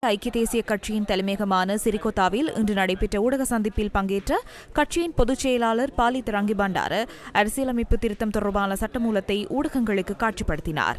ஐக்கிய தேசிய கட்சியின் தலைமையகமான சிறிகொத்தாவில் இன்று நடைபெற்ற ஊடக சந்திப்பில் பங்கேற்ற கட்சியின் பொதுச் செயலாளர் பாலித் ரங்கிபண்டார அரசியலமைப்பு திருத்தம் தொடர்பான சட்டமூலத்தை ஊடகங்களுக்கு காட்சிப்படுத்தினார்.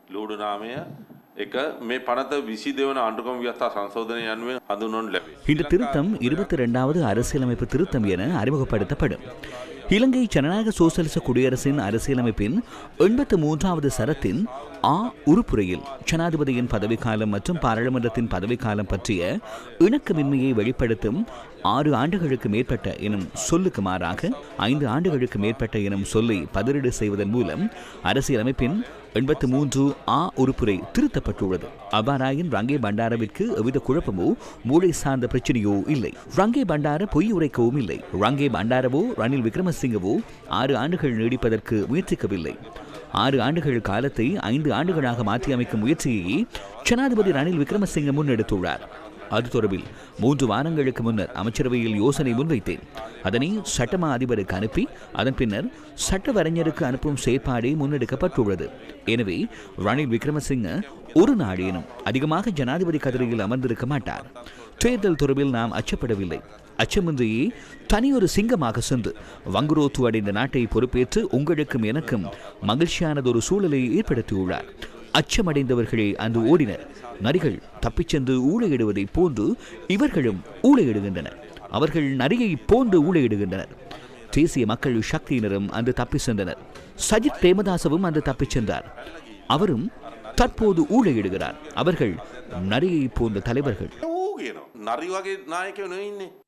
இந்த திருத்தம் 22வது அரசியலமைப்பு திருத்தம் என அறிமுகப்படுத்தப்படும். இலங்கை ஜனநாயக சோசலிச குடியரசின் அரசியலமைப்பின் 83வது சரத்தின் உறுப்புரையில் ஜனாதிபதியின் பதவிக்காலம் மற்றும் பாராளுமன்றத்தின் பதவிக்காலம் பற்றிய இணக்கமின்மையை வெளிப்படுத்தும் 6 ஆண்டுகளுக்கு மேற்பட்ட எனும் சொல்லுக்கு மாறாக 5 ஆண்டுகளுக்கு மேற்பட்ட எனும் சொல்லை பதிலீடு செய்வதன் மூலம் அரசியலமைப்பின் 83 உறுப்புரை திருத்தப்பட்டுள்ளது. அவ்வாறாயின் ரங்கே பண்டாரவிற்கு எவ்வித குழப்பமோ மூளை சார்ந்த பிரச்சனையோ இல்லை. ரங்கே பண்டார பொய் உரைக்கவும் இல்லை. ரங்கே பண்டாரவோ ரணில் விக்ரமசிங்கவோ 6 ஆண்டுகள் நீடிப்பதற்கு முயற்சிக்கவில்லை. 6 ஆண்டுகள் காலத்தை 5 ஆண்டுகளாக மாற்றியமைக்கும் முயற்சியை ஜனாதிபதி ரணில் விக்ரமசிங்க முன்னெடுத்துள்ளார். அது தொடர்பில் 3 வாரங்களுக்கு முன்னர் அமைச்சரவையில் யோசனை முன்வைத்தேன். அதனை சட்டமா அதிபருக்கு அனுப்பி அதன் பின்னர் சட்டவரைஞருக்கு அனுப்பும் செயற்பாடே முன்னெடுக்கப்பட்டுள்ளது. எனவே ரணில் விக்ரமசிங்க ஒரு நாடேனும் அதிகமாக ஜனாதிபதி கதிரையில் அமர்ந்திருக்க மாட்டார். தேர்தல் தொடர்பில் நாம் அச்சப்படவில்லை. அச்சமின்றியே தனியொரு சிங்கமாக சென்று வங்குரோத்து அடைந்த நாட்டை பொறுப்பேற்று உங்களுக்கும் எனக்கும் மகிழ்ச்சியானதொரு சூழலை ஏற்படுத்தியுள்ளார். அச்சமடைந்தவர்களே அன்று ஓடினர். நரிகள் தப்பிச் சென்று ஊழையிடுவதை போன்று இவர்களும் ஊழையிடுகின்றனர். அவர்கள் நரியை போன்று ஊழையிடுகின்றனர். தேசிய மக்கள் சக்தியினரும் அன்று தப்பி சென்றனர். சஜித் பிரேமதாசவும் அன்று தப்பிச் சென்றார். அவரும் தற்போது ஊழையிடுகிறார். அவர்கள் நரியை போன்ற தலைவர்கள்.